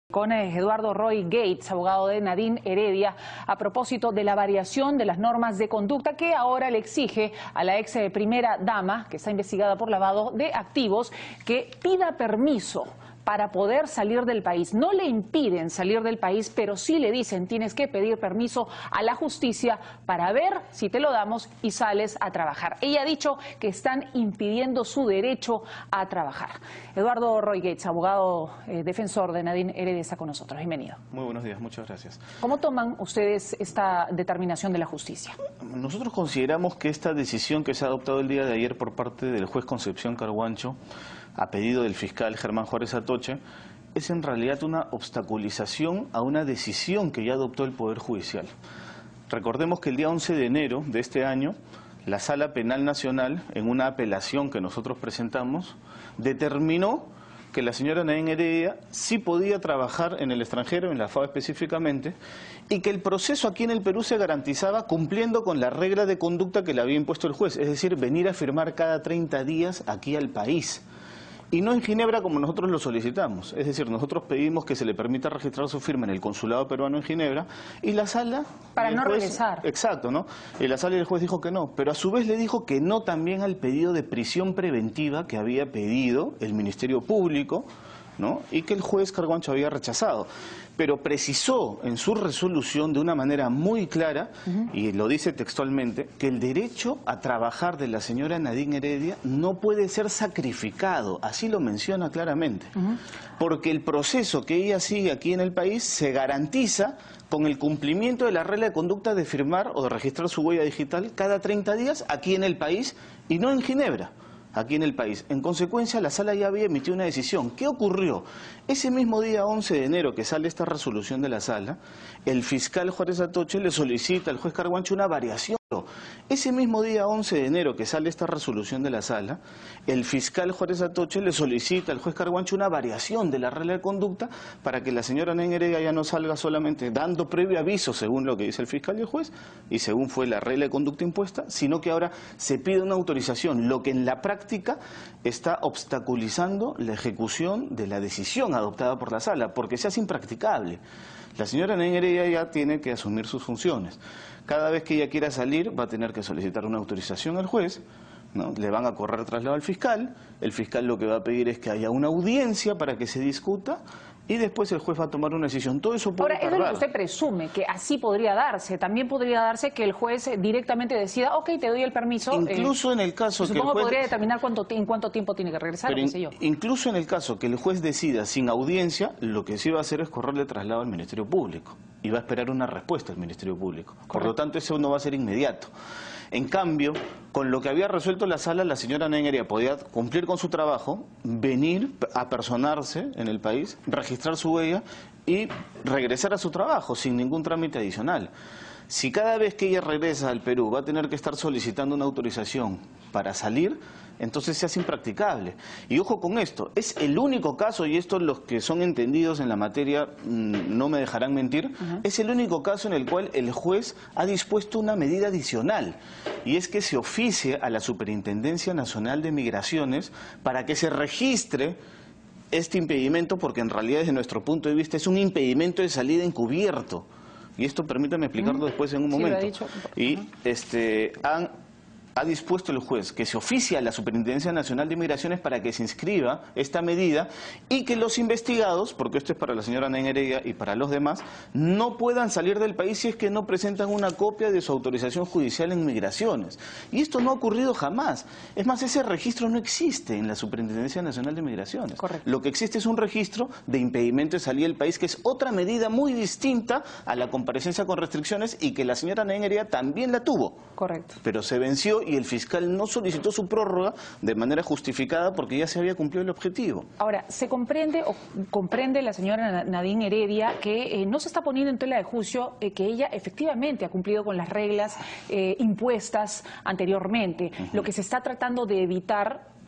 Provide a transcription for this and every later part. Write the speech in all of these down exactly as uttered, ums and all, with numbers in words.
Con Eduardo Roy Gates, abogado de Nadine Heredia, a propósito de la variación de las normas de conducta que ahora le exige a la ex primera dama, que está investigada por lavado de activos, que pida permiso para poder salir del país. No le impiden salir del país, pero sí le dicen tienes que pedir permiso a la justicia para ver si te lo damos y sales a trabajar. Ella ha dicho que están impidiendo su derecho a trabajar. Eduardo Roy Gates, abogado eh, defensor de Nadine Heredia, está con nosotros. Bienvenido. Muy buenos días, muchas gracias. ¿Cómo toman ustedes esta determinación de la justicia? Nosotros consideramos que esta decisión que se ha adoptado el día de ayer por parte del juez Concepción Carguancho, a pedido del fiscal Germán Juárez Atoche, es en realidad una obstaculización a una decisión que ya adoptó el Poder Judicial. Recordemos que el día once de enero de este año, la Sala Penal Nacional, en una apelación que nosotros presentamos, determinó que la señora Nadine Heredia sí podía trabajar en el extranjero, en la F A O específicamente, y que el proceso aquí en el Perú se garantizaba cumpliendo con la regla de conducta que le había impuesto el juez, es decir, venir a firmar cada treinta días aquí al país. Y no en Ginebra como nosotros lo solicitamos, es decir, nosotros pedimos que se le permita registrar su firma en el consulado peruano en Ginebra y la sala... Para no juez, regresar. Exacto, ¿no? Y la sala y el juez dijo que no, pero a su vez le dijo que no también al pedido de prisión preventiva que había pedido el Ministerio Público, ¿no? Y que el juez Carguancho había rechazado. Pero precisó en su resolución de una manera muy clara, uh-huh. y lo dice textualmente, que el derecho a trabajar de la señora Nadine Heredia no puede ser sacrificado, así lo menciona claramente, uh-huh. porque el proceso que ella sigue aquí en el país se garantiza con el cumplimiento de la regla de conducta de firmar o de registrar su huella digital cada treinta días aquí en el país y no en Ginebra. Aquí en el país. En consecuencia, la sala ya había emitido una decisión. ¿Qué ocurrió? Ese mismo día once de enero que sale esta resolución de la sala, el fiscal Juárez Atoche le solicita al juez Carguancho una variación. Ese mismo día once de enero que sale esta resolución de la sala, el fiscal Juárez Atoche le solicita al juez Carguancho una variación de la regla de conducta para que la señora Nadine Heredia ya no salga solamente dando previo aviso, según lo que dice el fiscal y el juez, y según fue la regla de conducta impuesta, sino que ahora se pide una autorización, lo que en la práctica está obstaculizando la ejecución de la decisión adoptada por la sala, porque se hace impracticable. La señora Nadine Heredia ya tiene que asumir sus funciones. Cada vez que ella quiera salir va a tener que solicitar una autorización al juez, ¿no? Le van a correr traslado al fiscal, el fiscal lo que va a pedir es que haya una audiencia para que se discuta y después el juez va a tomar una decisión. Todo eso puede Ahora, eso es lo que usted presume, que así podría darse. También podría darse que el juez directamente decida, ok, te doy el permiso. Incluso eh, en el caso que el supongo juez... podría determinar cuánto, en cuánto tiempo tiene que regresar, pero o qué sé yo. Incluso en el caso que el juez decida sin audiencia, lo que sí va a hacer es correrle traslado al Ministerio Público. Y va a esperar una respuesta del Ministerio Público. Correcto. Por lo tanto, eso no va a ser inmediato. En cambio, con lo que había resuelto la sala, la señora Nadine Heredia podía cumplir con su trabajo, venir a personarse en el país, registrar su huella y regresar a su trabajo sin ningún trámite adicional. Si cada vez que ella regresa al Perú va a tener que estar solicitando una autorización para salir, entonces se hace impracticable. Y ojo con esto, es el único caso, y esto los que son entendidos en la materia mmm, no me dejarán mentir, uh-huh. es el único caso en el cual el juez ha dispuesto una medida adicional, y es que se oficie a la Superintendencia Nacional de Migraciones para que se registre este impedimento, porque en realidad desde nuestro punto de vista es un impedimento de salida encubierto. Y esto permítame explicarlo uh-huh. después en un momento. Sí, lo he dicho. Y uh-huh. este, han... ha dispuesto el juez que se oficie a la Superintendencia Nacional de Migraciones para que se inscriba esta medida y que los investigados, porque esto es para la señora Nadine Heredia y para los demás, no puedan salir del país si es que no presentan una copia de su autorización judicial en migraciones. Y esto no ha ocurrido jamás. Es más, ese registro no existe en la Superintendencia Nacional de Migraciones. Correcto. Lo que existe es un registro de impedimento de salida del país, que es otra medida muy distinta a la comparecencia con restricciones y que la señora Nadine Heredia también la tuvo. Correcto. Pero se venció y el fiscal no solicitó su prórroga de manera justificada porque ya se había cumplido el objetivo. Ahora, ¿se comprende o comprende la señora Nadine Heredia que eh, no se está poniendo en tela de juicio eh, que ella efectivamente ha cumplido con las reglas eh, impuestas anteriormente? Uh-huh. Lo que se está tratando de evitar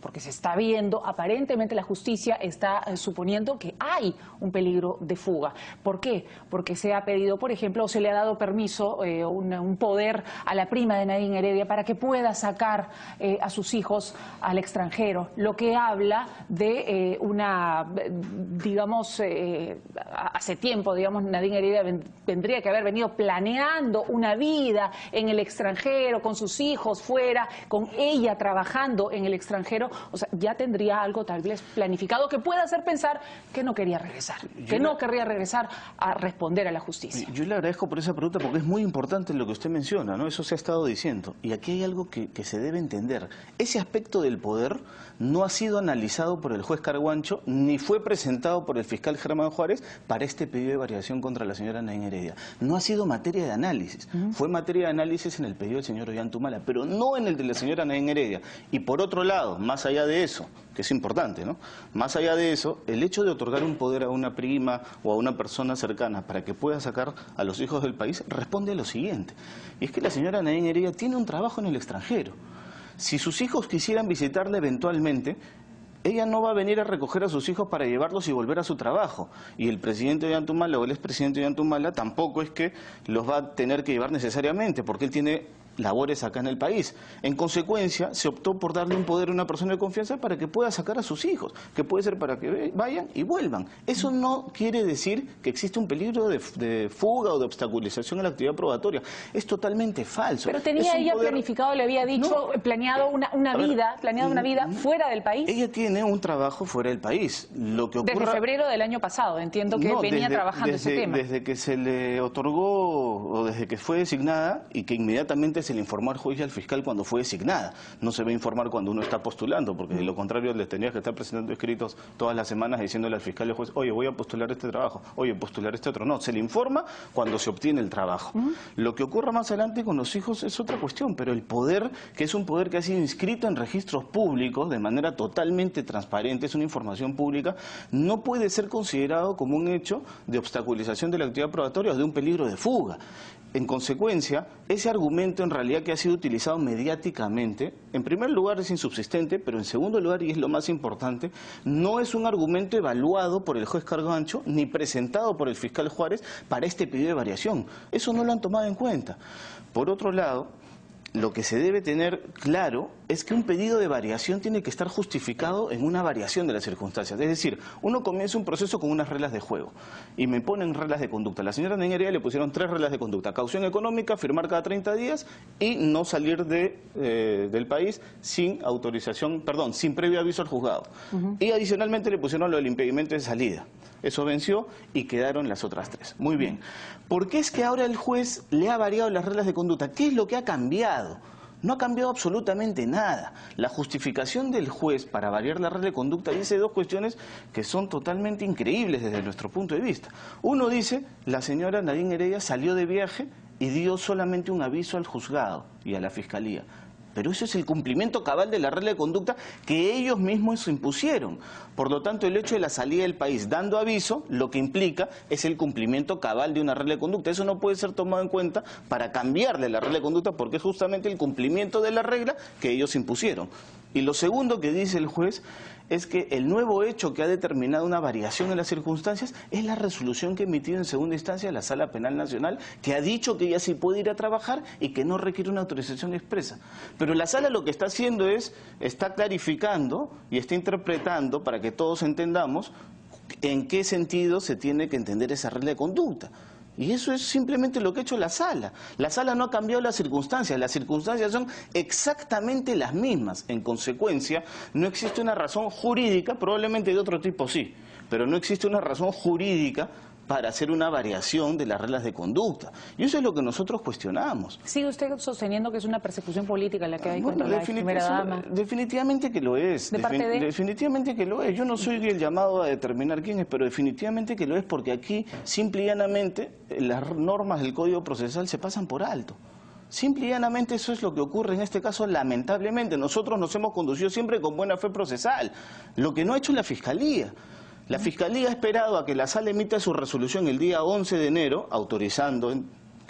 porque se está viendo, aparentemente la justicia está eh, suponiendo que hay un peligro de fuga. ¿Por qué? Porque se ha pedido, por ejemplo, o se le ha dado permiso, eh, un, un poder a la prima de Nadine Heredia para que pueda sacar eh, a sus hijos al extranjero, lo que habla de eh, una, digamos, eh, hace tiempo, digamos, Nadine Heredia ven, tendría que haber venido planeando una vida en el extranjero, con sus hijos fuera, con ella trabajando en el extranjero. O sea, ya tendría algo tal vez planificado que pueda hacer pensar que no quería regresar, yo que no querría regresar a responder a la justicia. Yo le agradezco por esa pregunta porque es muy importante lo que usted menciona, ¿no? Eso se ha estado diciendo. Y aquí hay algo que, que se debe entender. Ese aspecto del poder no ha sido analizado por el juez Carguancho ni fue presentado por el fiscal Germán Juárez para este pedido de variación contra la señora Nadine Heredia. No ha sido materia de análisis. Uh-huh. Fue materia de análisis en el pedido del señor Ollantumala, pero no en el de la señora Nadine Heredia. Y por otro lado, más allá de eso, que es importante, ¿no? Más allá de eso, el hecho de otorgar un poder a una prima o a una persona cercana para que pueda sacar a los hijos del país responde a lo siguiente. Y es que la señora Nadine Heredia tiene un trabajo en el extranjero. Si sus hijos quisieran visitarla eventualmente, ella no va a venir a recoger a sus hijos para llevarlos y volver a su trabajo. Y el presidente Ollantumala o el expresidente Ollantumala tampoco es que los va a tener que llevar necesariamente, porque él tiene labores acá en el país. En consecuencia, se optó por darle un poder a una persona de confianza para que pueda sacar a sus hijos, que puede ser para que vayan y vuelvan. Eso no quiere decir que existe un peligro de, de fuga o de obstaculización a la actividad probatoria. Es totalmente falso. Pero tenía ella poder... planificado, le había dicho, no, planeado una, una vida, ver, planeado una vida fuera del país. Ella tiene un trabajo fuera del país. Lo que ocurra... Desde febrero del año pasado, entiendo que no, venía desde, trabajando desde, ese tema. Desde que se le otorgó o desde que fue designada y que inmediatamente se le informó al juez y al fiscal cuando fue designada. No se va a informar cuando uno está postulando, porque de lo contrario les tendrías que estar presentando escritos todas las semanas diciéndole al fiscal y al juez, oye, voy a postular este trabajo, oye, postular este otro. No, se le informa cuando se obtiene el trabajo. Uh-huh. Lo que ocurra más adelante con los hijos es otra cuestión, pero el poder, que es un poder que ha sido inscrito en registros públicos de manera totalmente transparente, es una información pública, no puede ser considerado como un hecho de obstaculización de la actividad probatoria o de un peligro de fuga. En consecuencia, ese argumento en realidad que ha sido utilizado mediáticamente, en primer lugar es insubsistente, pero en segundo lugar, y es lo más importante, no es un argumento evaluado por el juez Carguancho ni presentado por el fiscal Juárez para este pedido de variación. Eso no lo han tomado en cuenta. Por otro lado, lo que se debe tener claro es que un pedido de variación tiene que estar justificado en una variación de las circunstancias. Es decir, uno comienza un proceso con unas reglas de juego y me ponen reglas de conducta. A la señora Nadine Heredia le pusieron tres reglas de conducta: caución económica, firmar cada treinta días y no salir de, eh, del país sin autorización, perdón, sin previo aviso al juzgado. Uh-huh. Y adicionalmente le pusieron lo del impedimento de salida. Eso venció y quedaron las otras tres. Muy bien. ¿Por qué es que ahora el juez le ha variado las reglas de conducta? ¿Qué es lo que ha cambiado? No ha cambiado absolutamente nada. La justificación del juez para variar la regla de conducta dice dos cuestiones que son totalmente increíbles desde nuestro punto de vista. Uno dice, la señora Nadine Heredia salió de viaje y dio solamente un aviso al juzgado y a la fiscalía. Pero eso es el cumplimiento cabal de la regla de conducta que ellos mismos impusieron. Por lo tanto, el hecho de la salida del país dando aviso, lo que implica es el cumplimiento cabal de una regla de conducta. Eso no puede ser tomado en cuenta para cambiarle la regla de conducta porque es justamente el cumplimiento de la regla que ellos impusieron. Y lo segundo que dice el juez es que el nuevo hecho que ha determinado una variación en las circunstancias es la resolución que ha emitido en segunda instancia la Sala Penal Nacional, que ha dicho que ella sí puede ir a trabajar y que no requiere una autorización expresa. Pero la Sala lo que está haciendo es, está clarificando y está interpretando para que todos entendamos en qué sentido se tiene que entender esa regla de conducta. Y eso es simplemente lo que ha hecho la Sala. La Sala no ha cambiado las circunstancias, las circunstancias son exactamente las mismas. En consecuencia, no existe una razón jurídica, probablemente de otro tipo sí, pero no existe una razón jurídica para hacer una variación de las reglas de conducta. Y eso es lo que nosotros cuestionamos. ¿Sigue usted sosteniendo que es una persecución política la que hay bueno, contra la primera dama? Definitivamente que lo es. ¿De parte de? Definitivamente que lo es. Yo no soy el llamado a determinar quién es, pero definitivamente que lo es porque aquí, simple y llanamente, las normas del Código Procesal se pasan por alto. Simple y llanamente eso es lo que ocurre en este caso, lamentablemente. Nosotros nos hemos conducido siempre con buena fe procesal, lo que no ha hecho la Fiscalía. La Fiscalía ha esperado a que la Sala emita su resolución el día once de enero, autorizando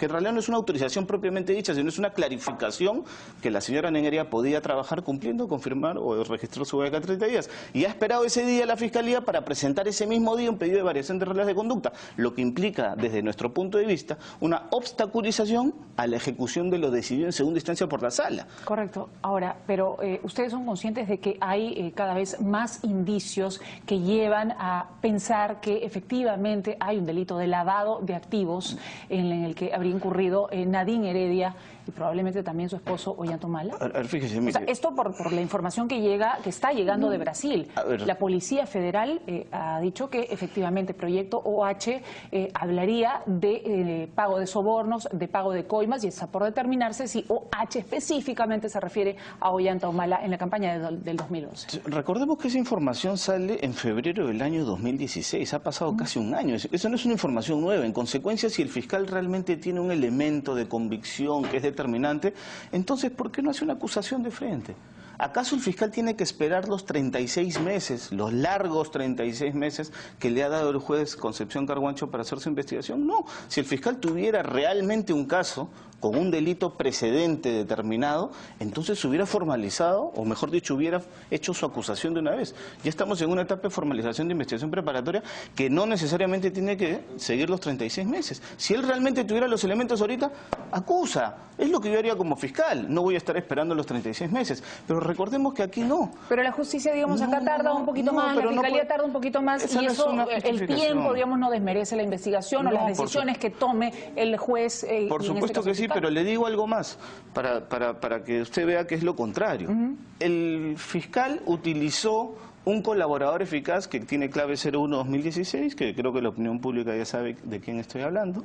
que en realidad no es una autorización propiamente dicha, sino es una clarificación que la señora Nenguería podía trabajar cumpliendo, confirmar o registrar su beca treinta días. Y ha esperado ese día la Fiscalía para presentar ese mismo día un pedido de variación de reglas de conducta, lo que implica, desde nuestro punto de vista, una obstaculización a la ejecución de lo decidido en segunda instancia por la Sala. Correcto. Ahora, pero eh, ustedes son conscientes de que hay eh, cada vez más indicios que llevan a pensar que efectivamente hay un delito de lavado de activos en el que habría incurrido eh, Nadine Heredia y probablemente también su esposo Ollantumala. A ver, fíjese, mire. O sea, esto por, por la información que llega, que está llegando de Brasil. La Policía Federal eh, ha dicho que efectivamente Proyecto O H eh, hablaría de eh, pago de sobornos, de pago de coimas, y está por determinarse si O H específicamente se refiere a Ollantumala en la campaña de, del dos mil once. Recordemos que esa información sale en febrero del año dos mil dieciséis, ha pasado casi un año. Eso no es una información nueva. En consecuencia, si el fiscal realmente tiene un elemento de convicción que es determinante, entonces ¿por qué no hace una acusación de frente? ¿Acaso el fiscal tiene que esperar los treinta y seis meses, los largos treinta y seis meses que le ha dado el juez Concepción Carguancho para hacer su investigación? No, si el fiscal tuviera realmente un caso con un delito precedente determinado, entonces se hubiera formalizado, o mejor dicho, hubiera hecho su acusación de una vez. Ya estamos en una etapa de formalización de investigación preparatoria que no necesariamente tiene que seguir los treinta y seis meses. Si él realmente tuviera los elementos ahorita, acusa. Es lo que yo haría como fiscal. No voy a estar esperando los treinta y seis meses. Pero recordemos que aquí no. Pero la justicia, digamos, acá no, tarda un poquito no, más, la pero fiscalía no puede... tarda un poquito más, Esa y no es eso, una el justificación. tiempo, digamos, no desmerece la investigación No, o las por decisiones su- que tome el juez. Eh, Por y en este supuesto caso que el sí, fiscal. pero le digo algo más, para, para, para que usted vea que es lo contrario. Uh-huh. El fiscal utilizó un colaborador eficaz que tiene clave cero uno dos mil dieciséis, que creo que la opinión pública ya sabe de quién estoy hablando,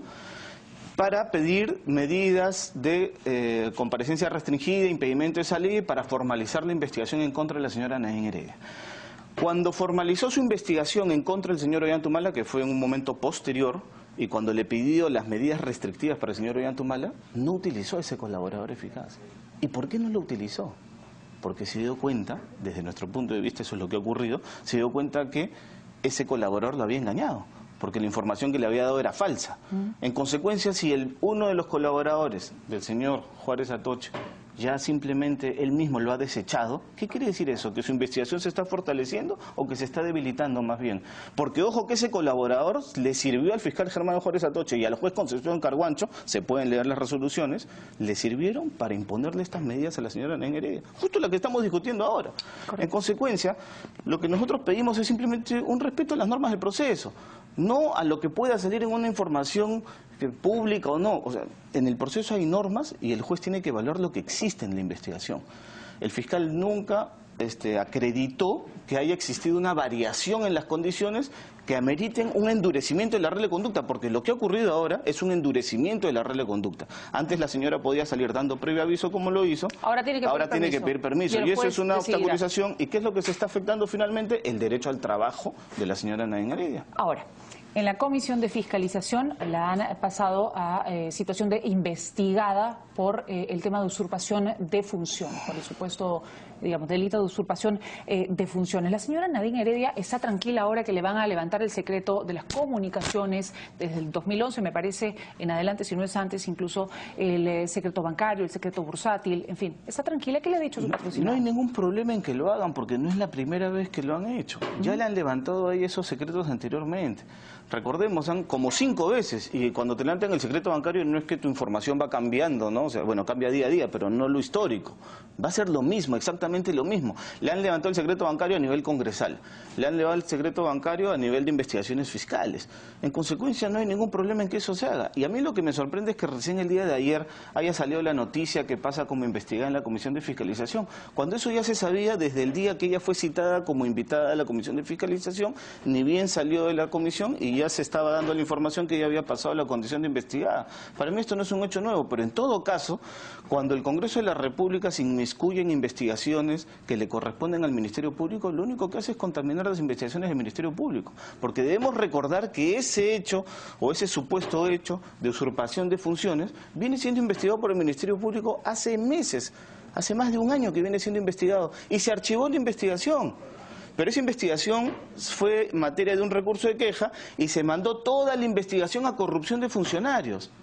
para pedir medidas de eh, comparecencia restringida, impedimento de salida, para formalizar la investigación en contra de la señora Nadine Heredia. Cuando formalizó su investigación en contra del señor Ollantumala, que fue en un momento posterior, y cuando le pidió las medidas restrictivas para el señor Ollantumala, no utilizó ese colaborador eficaz. ¿Y por qué no lo utilizó? Porque se dio cuenta, desde nuestro punto de vista, eso es lo que ha ocurrido, se dio cuenta que ese colaborador lo había engañado, porque la información que le había dado era falsa. Mm. En consecuencia, si el, uno de los colaboradores del señor Juárez Atoche ya simplemente él mismo lo ha desechado, ¿qué quiere decir eso? ¿Que su investigación se está fortaleciendo o que se está debilitando más bien? Porque ojo que ese colaborador le sirvió al fiscal Germán Juárez Atoche y al juez Concepción Carguancho, se pueden leer las resoluciones, le sirvieron para imponerle estas medidas a la señora Nadine Heredia, justo la que estamos discutiendo ahora. Correcto. En consecuencia, lo que nosotros pedimos es simplemente un respeto a las normas del proceso, no a lo que pueda salir en una información pública o no. O sea, en el proceso hay normas y el juez tiene que evaluar lo que existe en la investigación. El fiscal nunca este, acreditó que haya existido una variación en las condiciones que ameriten un endurecimiento de la regla de conducta, porque lo que ha ocurrido ahora es un endurecimiento de la regla de conducta. Antes la señora podía salir dando previo aviso como lo hizo, ahora tiene que, ahora pedir, tiene permiso. que pedir permiso. Y, y eso es una decidirá. obstaculización. ¿Y qué es lo que se está afectando finalmente? El derecho al trabajo de la señora Nadine Heredia. Ahora, en la Comisión de Fiscalización la han pasado a eh, situación de investigada por eh, el tema de usurpación de funciones, por el supuesto, digamos, delito de usurpación eh, de funciones. La señora Nadine Heredia está tranquila ahora que le van a levantar el secreto de las comunicaciones desde el dos mil once, me parece, en adelante, si no es antes, incluso el eh, secreto bancario, el secreto bursátil, en fin. ¿Está tranquila? ¿Qué le ha dicho su patrocinador? No hay ningún problema en que lo hagan, porque no es la primera vez que lo han hecho. Ya le han levantado ahí esos secretos anteriormente. Recordemos, han como cinco veces, y cuando te levantan el secreto bancario no es que tu información va cambiando, ¿no? O sea, bueno, cambia día a día, pero no lo histórico. Va a ser lo mismo, exactamente lo mismo. Le han levantado el secreto bancario a nivel congresal, le han levantado el secreto bancario a nivel de investigaciones fiscales. En consecuencia, no hay ningún problema en que eso se haga. Y a mí lo que me sorprende es que recién el día de ayer haya salido la noticia que pasa como investigada en la Comisión de Fiscalización, cuando eso ya se sabía desde el día que ella fue citada como invitada a la Comisión de Fiscalización, ni bien salió de la comisión y ya se estaba dando la información que ya había pasado a la condición de investigada. Para mí esto no es un hecho nuevo, pero en todo caso, cuando el Congreso de la República se inmiscuye en investigaciones que le corresponden al Ministerio Público, lo único que hace es contaminar las investigaciones del Ministerio Público, porque debemos recordar que ese hecho o ese supuesto hecho de usurpación de funciones viene siendo investigado por el Ministerio Público hace meses, hace más de un año que viene siendo investigado y se archivó la investigación. Pero esa investigación fue materia de un recurso de queja y se mandó toda la investigación a corrupción de funcionarios.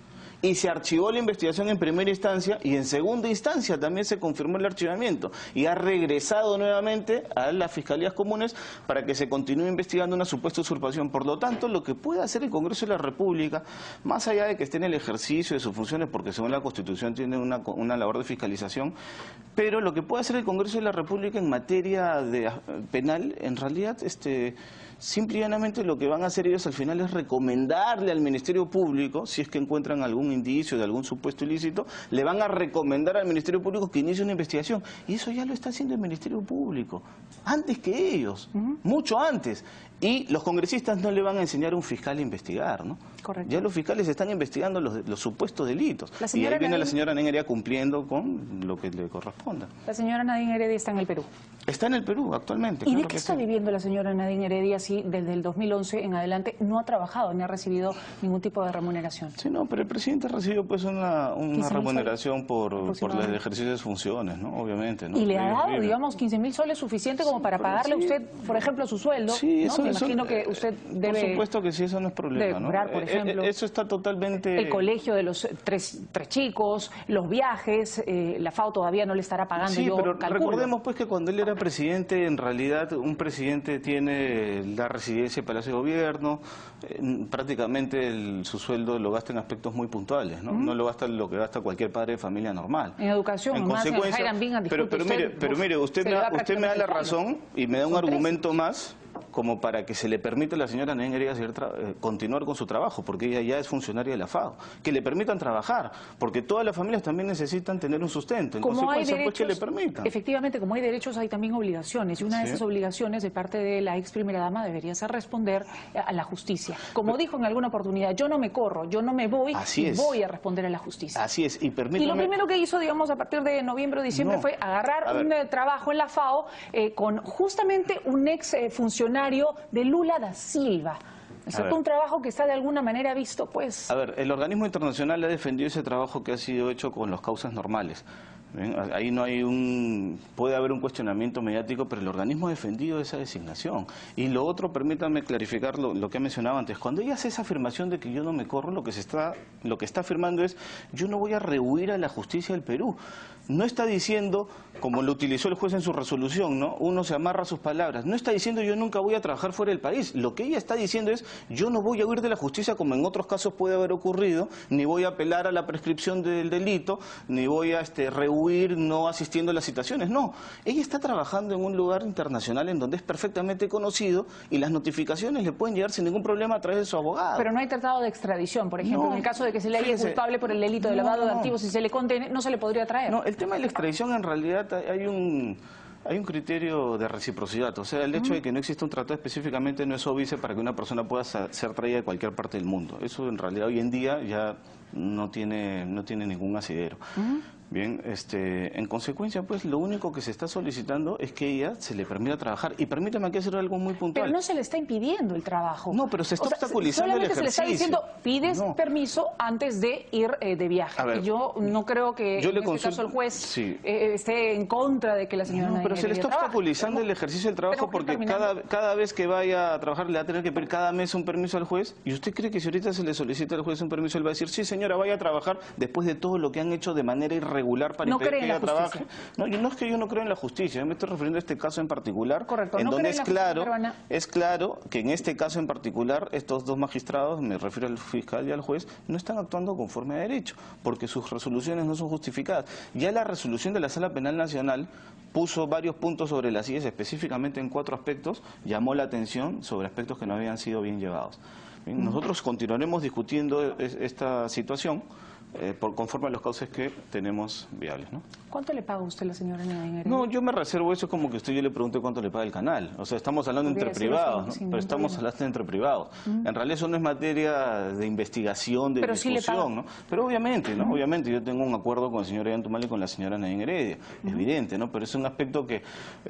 y se archivó la investigación en primera instancia y en segunda instancia también se confirmó el archivamiento y ha regresado nuevamente a las fiscalías comunes para que se continúe investigando una supuesta usurpación. Por lo tanto, lo que puede hacer el Congreso de la República, más allá de que esté en el ejercicio de sus funciones, porque según la Constitución tiene una, una labor de fiscalización, pero lo que puede hacer el Congreso de la República en materia de, penal, en realidad, este, simple y llanamente lo que van a hacer ellos al final es recomendarle al Ministerio Público, si es que encuentran algún indicio de algún supuesto ilícito, le van a recomendar al Ministerio Público que inicie una investigación. Y eso ya lo está haciendo el Ministerio Público, antes que ellos, uh-huh. mucho antes. Y los congresistas no le van a enseñar a un fiscal a investigar, ¿no? Correcto. Ya los fiscales están investigando los, los supuestos delitos. Y ahí viene Nadine... la señora Nadine Heredia cumpliendo con lo que le corresponda. La señora Nadine Heredia está en el Perú. Está en el Perú actualmente. ¿Y claro de qué está sí. viviendo la señora Nadine Heredia si desde el dos mil once en adelante no ha trabajado ni ha recibido ningún tipo de remuneración? Sí, no, pero el presidente recibió pues una, una remuneración por, por el ejercicio de sus funciones, ¿no? Obviamente. ¿no? ¿Y le ha dado, vive. digamos, quince mil soles suficiente como sí, para pagarle a sí. usted, por ejemplo, su sueldo? Sí, ¿no? eso, Me eso, imagino que usted debe... Por supuesto que sí, eso no es problema, ¿no? Cobrar, por ejemplo, eh, eso está totalmente... El colegio de los tres, tres chicos, los viajes, eh, la FAO todavía no le estará pagando, sí, yo pero calculo. Recordemos pues que cuando él era presidente, en realidad un presidente tiene la residencia de Palacio de Gobierno, eh, prácticamente el, su sueldo lo gasta en aspectos muy puntuales, ¿no? Uh-huh. No lo gasta lo que gasta cualquier padre de familia normal. En educación, en más consecuencia, en Bingham, pero, pero mire, usted, pero mire, usted, me, usted me da la razón y me da un argumento más como para que se le permita a la señora Nadine Heredia eh, continuar con su trabajo, porque ella ya es funcionaria de la FAO. Que le permitan trabajar, porque todas las familias también necesitan tener un sustento. En como consecuencia, hay derechos, pues que le permitan. Efectivamente, como hay derechos, hay también obligaciones. Y una sí. de esas obligaciones de parte de la ex primera dama debería ser responder a la justicia. Como Pero, dijo en alguna oportunidad, yo no me corro, yo no me voy así y es. voy a responder a la justicia. Así es. Y, permítame... y lo primero que hizo, digamos, a partir de noviembre o diciembre no. fue agarrar un eh, trabajo en la FAO eh, con justamente un ex eh, funcionario de Lula da Silva. Es un trabajo que está de alguna manera visto, pues... A ver, el organismo internacional ha defendido ese trabajo que ha sido hecho con las causas normales. ¿Bien? Ahí no hay un... puede haber un cuestionamiento mediático, pero el organismo ha defendido esa designación. Y lo otro, permítanme clarificar lo, lo que he mencionado antes. Cuando ella hace esa afirmación de que yo no me corro, lo que se está, lo que está afirmando es yo no voy a rehuir a la justicia del Perú. No está diciendo, como lo utilizó el juez en su resolución, ¿no? Uno se amarra a sus palabras. No está diciendo yo nunca voy a trabajar fuera del país. Lo que ella está diciendo es yo no voy a huir de la justicia como en otros casos puede haber ocurrido, ni voy a apelar a la prescripción del delito, ni voy a este, rehuir no asistiendo a las citaciones. No, ella está trabajando en un lugar internacional en donde es perfectamente conocido y las notificaciones le pueden llegar sin ningún problema a través de su abogado. Pero no hay tratado de extradición, por ejemplo, no, en el caso de que se le haya culpable por el delito de lavado no, no. de activos y se le condene, no se le podría traer. No, el tema de la extradición en realidad hay un... Hay un criterio de reciprocidad, o sea, el hecho de que no exista un tratado específicamente no es óbice para que una persona pueda ser traída de cualquier parte del mundo. Eso en realidad hoy en día ya no tiene, no tiene ningún asidero. Uh-huh. Bien, este, en consecuencia, pues lo único que se está solicitando es que ella se le permita trabajar. Y permítame aquí hacer algo muy puntual. Pero no se le está impidiendo el trabajo. No, pero se está o sea, obstaculizando el ejercicio. Solamente se le está diciendo, pides no. permiso antes de ir eh, de viaje. A ver, y yo no creo que yo en le este consulto, caso el juez sí. eh, esté en contra de que la señora... No, pero se le está obstaculizando el ejercicio del trabajo porque cada, cada vez que vaya a trabajar le va a tener que pedir cada mes un permiso al juez. ¿Y usted cree que si ahorita se le solicita al juez un permiso, él va a decir, sí señora, vaya a trabajar después de todo lo que han hecho de manera irregular para no impedir que ella trabaje? No, yo no es que yo no creo en la justicia, yo me estoy refiriendo a este caso en particular, Correcto, en no donde es en claro, es claro que en este caso en particular estos dos magistrados, me refiero al fiscal y al juez, no están actuando conforme a derecho, porque sus resoluciones no son justificadas. Ya la resolución de la Sala Penal Nacional puso varios puntos sobre las I E S, específicamente en cuatro aspectos, llamó la atención sobre aspectos que no habían sido bien llevados. Bien, nosotros continuaremos discutiendo esta situación eh, por conforme a los cauces que tenemos viables, ¿no? ¿Cuánto le paga usted la señora Nadine Heredia? No, yo me reservo eso, como que usted yo le pregunte cuánto le paga el canal. O sea, estamos hablando entre privados, ¿no? Pero estamos problema. hablando entre privados. Uh-huh. En realidad eso no es materia de investigación, de pero discusión, sí ¿no? Pero obviamente, ¿no? Uh-huh. Obviamente yo tengo un acuerdo con el señor Ollantumal y con la señora Nadine Heredia, uh-huh. evidente, ¿no? Pero es un aspecto que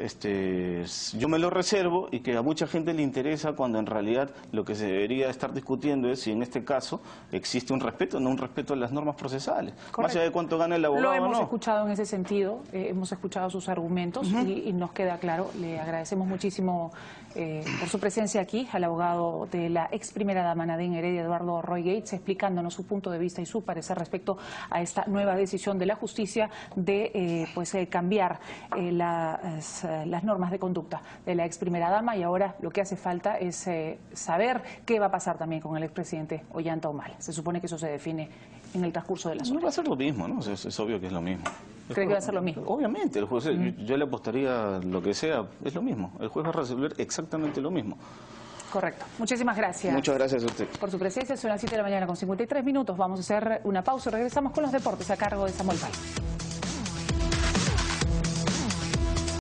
este, yo me lo reservo y que a mucha gente le interesa cuando en realidad lo que se debería estar discutiendo es si en este caso existe un respeto, no un respeto a las normas normas procesales. Correcto. Más allá de cuánto gana el abogado. Lo hemos no. escuchado en ese sentido, eh, hemos escuchado sus argumentos uh-huh. y, y nos queda claro. Le agradecemos muchísimo eh, por su presencia aquí al abogado de la ex primera dama Nadine Heredia, Eduardo Roy Gates, explicándonos su punto de vista y su parecer respecto a esta nueva decisión de la justicia de eh, pues, eh, cambiar eh, las, eh, las normas de conducta de la ex primera dama, y ahora lo que hace falta es eh, saber qué va a pasar también con el expresidente Ollanta Humala. Se supone que eso se define en el transcurso de las horas. No va a ser lo mismo, ¿no? Es, es obvio que es lo mismo. ¿Cree que va a ser lo mismo? Obviamente, el juez, Mm. yo, yo le apostaría lo que sea, es lo mismo. El juez va a resolver exactamente lo mismo. Correcto. Muchísimas gracias. Muchas gracias a usted. Por su presencia. Son las siete de la mañana con cincuenta y tres minutos. Vamos a hacer una pausa y regresamos con los deportes a cargo de Samuel Pay.